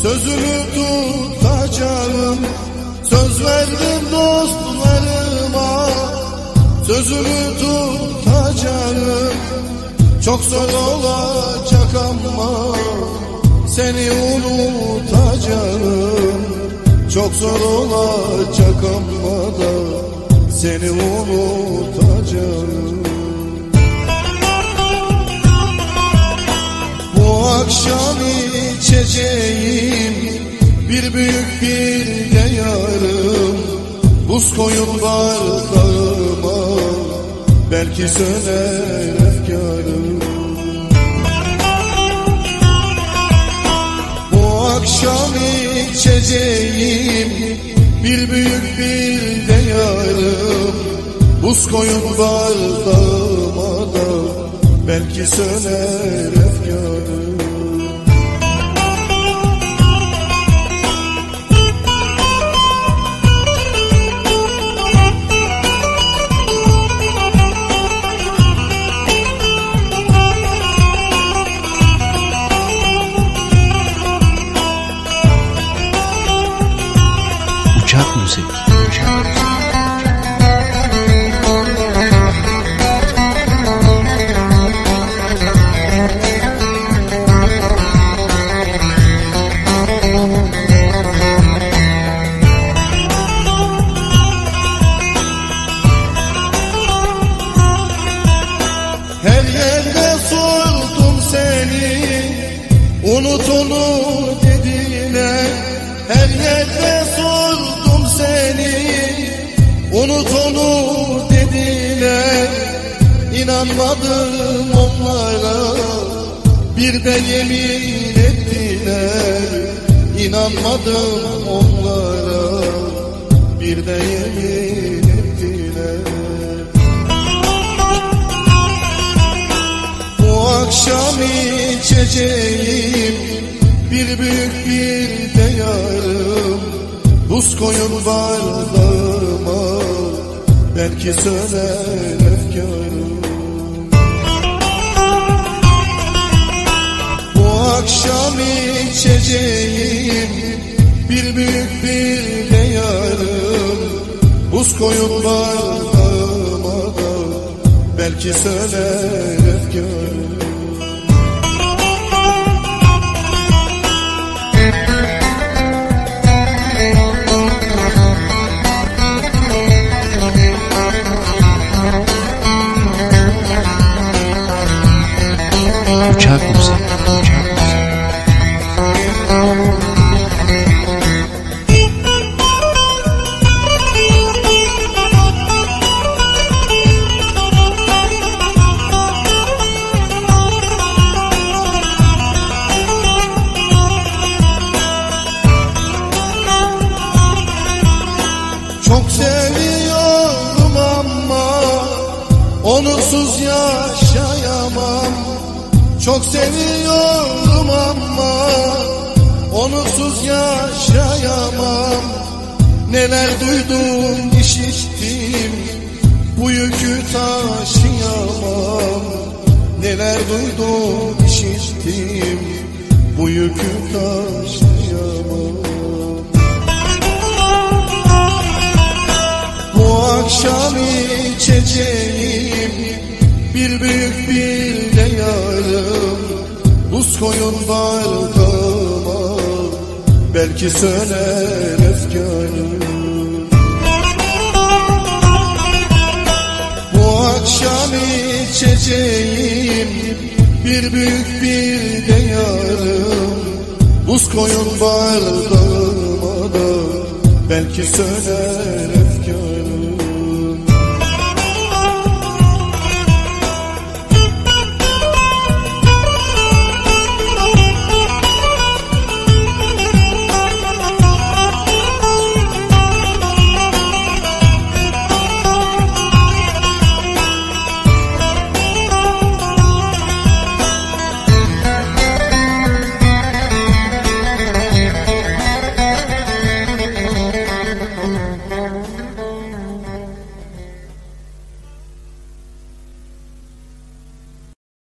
sözümü tutacağım. Söz verdim dostlarıma, sözümü tutacağım. Çok zor olacak ama seni unutacağım. Çok zor olacak ama da seni unutacağım. Bu akşam içeceğim bir büyük bir de yarım. Buz koyun bardağıma, belki söner efkarım. Bu akşam içeceğim bir büyük bir de yarım. Buz koyun bardağıma da belki söner efkarım. Uçak müzik. Her yerde sordum seni, unut onu dediler. Her yerde sordum seni, unut onu dediler. İnanmadım onlara, bir de yemin ettiler. İnanmadım onlara, bir de yemin ettiler. Bu akşam içeceğim bir büyük bir de yarım. Buz koyun bardağıma, belki söner efkarım. Bu akşam içeceğim bir büyük bir de yarım. Buz koyun bardağıma da belki söner efkarım. Uçak müzik. Çok seviyorum ama onsuz yaşayamam. Çok seviyorum ama onsuz yaşayamam. Neler duydum, işittim, bu yükü taşıyamam. Neler duydum, işittim, bu yükü taşıyamam. Bu akşam içeceğim bir büyük bir de yarım. Buz koyun bardağıma, belki söner efkarım. Bu akşam içeceğim bir büyük bir de yarım. Buz koyun bardağıma da belki söner efkarım.